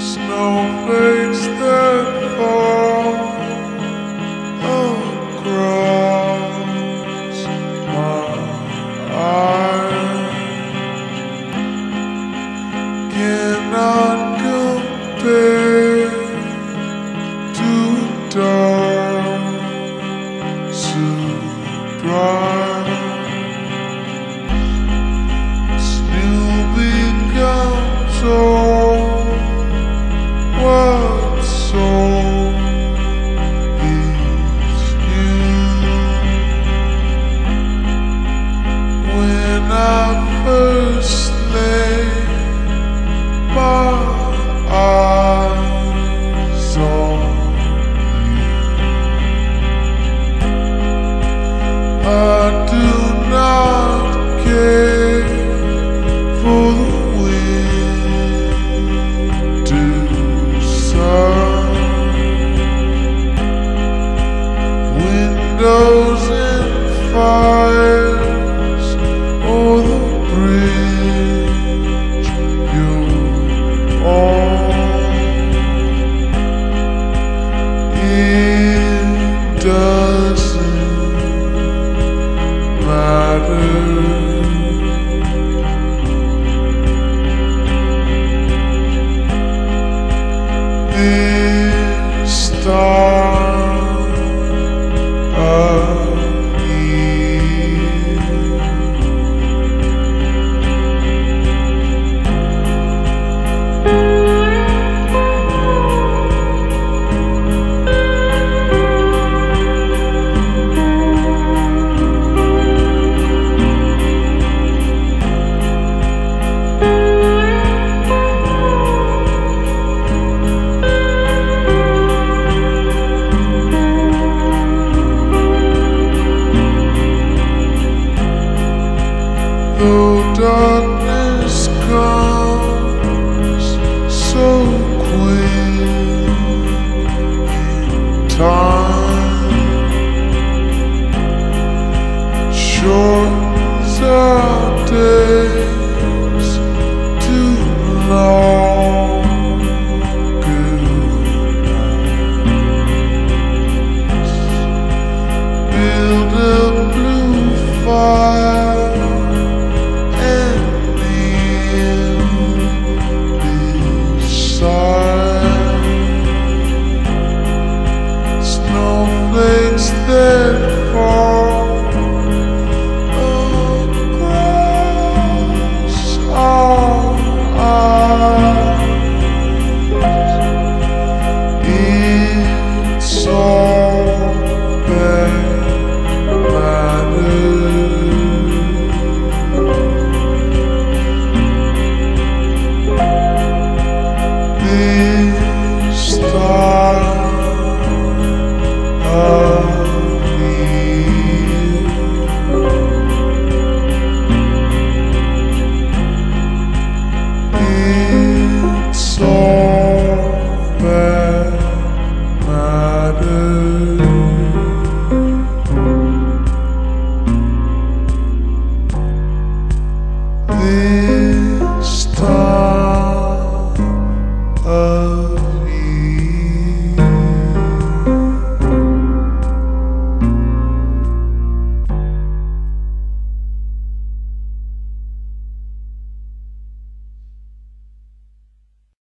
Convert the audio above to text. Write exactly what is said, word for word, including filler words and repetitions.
snowflakes that fall across my eyes cannot compare to a dark so bright. Still becomes old. What soul is new? When I first laid my eyes on you, I do not care for the winter sun, windows and fires, or the bridge you're on. It doesn't matter. This time of year, though darkness comes so quick in time, shortens our days to long goodnights. Build a blue fire and kneel beside snowflakes that fall across our eyes. It's all that matters. This time of year, it's all that matters. This time of